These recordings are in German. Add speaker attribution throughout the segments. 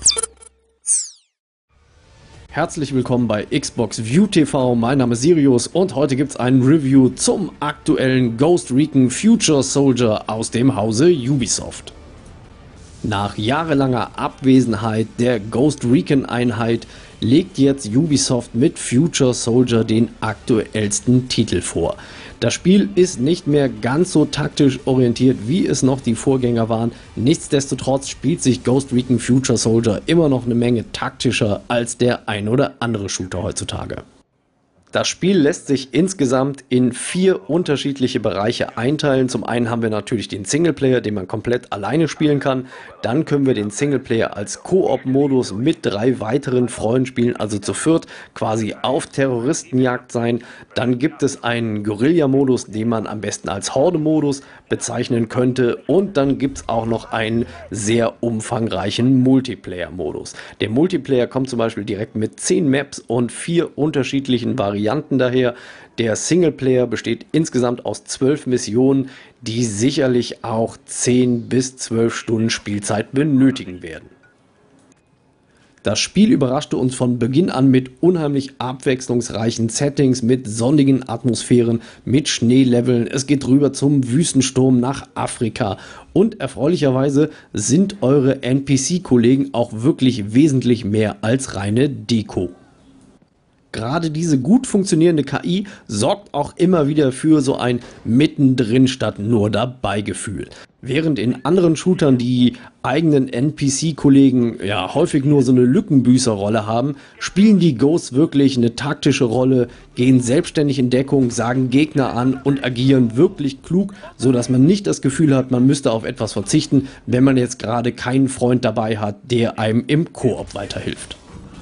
Speaker 1: Herzlich willkommen bei Xbox View TV, mein Name ist Sirius und heute gibt es ein Review zum aktuellen Ghost Recon Future Soldier aus dem Hause Ubisoft. Nach jahrelanger Abwesenheit der Ghost Recon Einheit legt jetzt Ubisoft mit Future Soldier den aktuellsten Titel vor. Das Spiel ist nicht mehr ganz so taktisch orientiert, wie es noch die Vorgänger waren. Nichtsdestotrotz spielt sich Ghost Recon Future Soldier immer noch eine Menge taktischer als der ein oder andere Shooter heutzutage. Das Spiel lässt sich insgesamt in 4 unterschiedliche Bereiche einteilen. Zum einen haben wir natürlich den Singleplayer, den man komplett alleine spielen kann. Dann können wir den Singleplayer als Koop-Modus mit 3 weiteren Freunden spielen, also zu viert quasi auf Terroristenjagd sein. Dann gibt es einen Guerilla-Modus, den man am besten als Horde-Modus bezeichnen könnte. Und dann gibt es auch noch einen sehr umfangreichen Multiplayer-Modus. Der Multiplayer kommt zum Beispiel direkt mit 10 Maps und 4 unterschiedlichen Varianten daher. Der Singleplayer besteht insgesamt aus 12 Missionen, die sicherlich auch 10 bis 12 Stunden Spielzeit benötigen werden. Das Spiel überraschte uns von Beginn an mit unheimlich abwechslungsreichen Settings, mit sonnigen Atmosphären, mit Schneeleveln. Es geht rüber zum Wüstensturm nach Afrika und erfreulicherweise sind eure NPC-Kollegen auch wirklich wesentlich mehr als reine Deko. Gerade diese gut funktionierende KI sorgt auch immer wieder für so ein mittendrin statt nur dabei Gefühl. Während in anderen Shootern die eigenen NPC-Kollegen ja häufig nur so eine Lückenbüßerrolle haben, spielen die Ghosts wirklich eine taktische Rolle, gehen selbstständig in Deckung, sagen Gegner an und agieren wirklich klug, so dass man nicht das Gefühl hat, man müsste auf etwas verzichten, wenn man jetzt gerade keinen Freund dabei hat, der einem im Koop weiterhilft.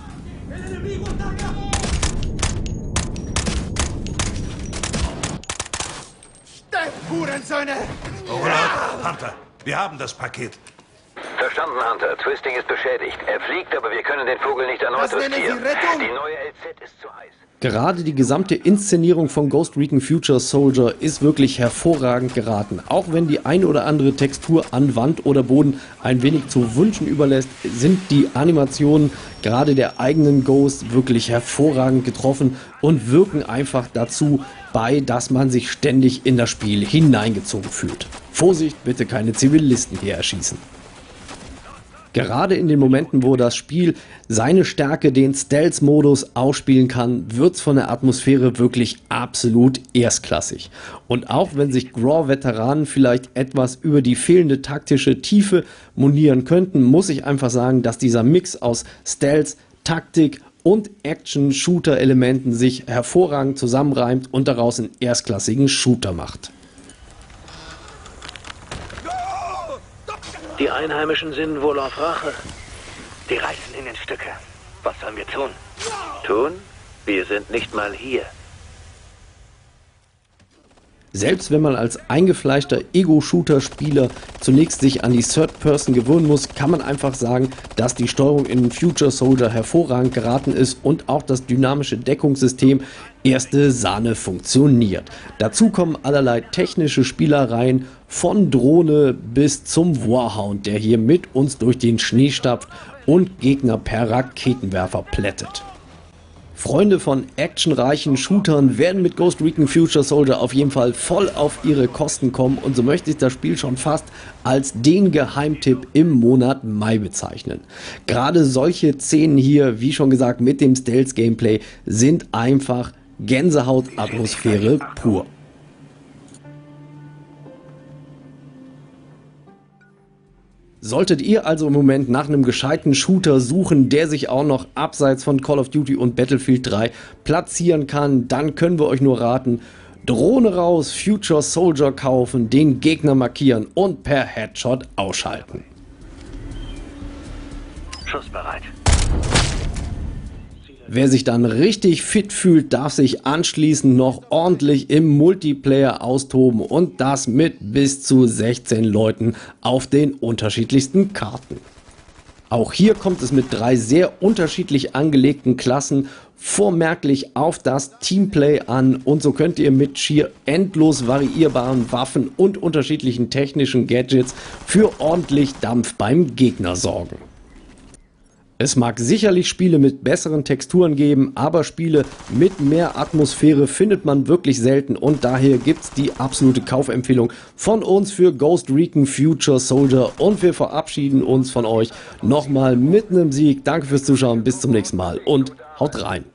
Speaker 2: Hurensöhne!
Speaker 3: Overlord, Hunter, wir haben das Paket.
Speaker 4: Verstanden, Hunter. Twisting ist beschädigt. Er fliegt, aber wir können den Vogel nicht erneut riskieren. Die neue LZ ist zu heiß.
Speaker 1: Gerade die gesamte Inszenierung von Ghost Recon Future Soldier ist wirklich hervorragend geraten. Auch wenn die eine oder andere Textur an Wand oder Boden ein wenig zu wünschen überlässt, sind die Animationen gerade der eigenen Ghost wirklich hervorragend getroffen und wirken einfach dazu bei, dass man sich ständig in das Spiel hineingezogen fühlt. Vorsicht, bitte keine Zivilisten hier erschießen. Gerade in den Momenten, wo das Spiel seine Stärke, den Stealth-Modus, ausspielen kann, wird's von der Atmosphäre wirklich absolut erstklassig. Und auch wenn sich GRAW-Veteranen vielleicht etwas über die fehlende taktische Tiefe monieren könnten, muss ich einfach sagen, dass dieser Mix aus Stealth, Taktik und Action-Shooter-Elementen sich hervorragend zusammenreimt und daraus einen erstklassigen Shooter macht.
Speaker 4: Die Einheimischen sind wohl auf Rache. Die reißen ihn in Stücke. Was sollen wir tun? Tun? Wir sind nicht mal hier.
Speaker 1: Selbst wenn man als eingefleischter Ego-Shooter-Spieler zunächst sich an die Third Person gewöhnen muss, kann man einfach sagen, dass die Steuerung in Future Soldier hervorragend geraten ist und auch das dynamische Deckungssystem erste Sahne funktioniert. Dazu kommen allerlei technische Spielereien von Drohne bis zum Warhound, der hier mit uns durch den Schnee stapft und Gegner per Raketenwerfer plättet. Freunde von actionreichen Shootern werden mit Ghost Recon Future Soldier auf jeden Fall voll auf ihre Kosten kommen und so möchte ich das Spiel schon fast als den Geheimtipp im Monat Mai bezeichnen. Gerade solche Szenen hier, wie schon gesagt, mit dem Stealth-Gameplay sind einfach Gänsehaut-Atmosphäre pur. Solltet ihr also im Moment nach einem gescheiten Shooter suchen, der sich auch noch abseits von Call of Duty und Battlefield 3 platzieren kann, dann können wir euch nur raten, Drohne raus, Future Soldier kaufen, den Gegner markieren und per Headshot ausschalten.
Speaker 4: Schussbereit.
Speaker 1: Wer sich dann richtig fit fühlt, darf sich anschließend noch ordentlich im Multiplayer austoben und das mit bis zu 16 Leuten auf den unterschiedlichsten Karten. Auch hier kommt es mit 3 sehr unterschiedlich angelegten Klassen vormerklich auf das Teamplay an und so könnt ihr mit schier endlos variierbaren Waffen und unterschiedlichen technischen Gadgets für ordentlich Dampf beim Gegner sorgen. Es mag sicherlich Spiele mit besseren Texturen geben, aber Spiele mit mehr Atmosphäre findet man wirklich selten und daher gibt's die absolute Kaufempfehlung von uns für Ghost Recon Future Soldier und wir verabschieden uns von euch nochmal mit einem Sieg. Danke fürs Zuschauen, bis zum nächsten Mal und haut rein!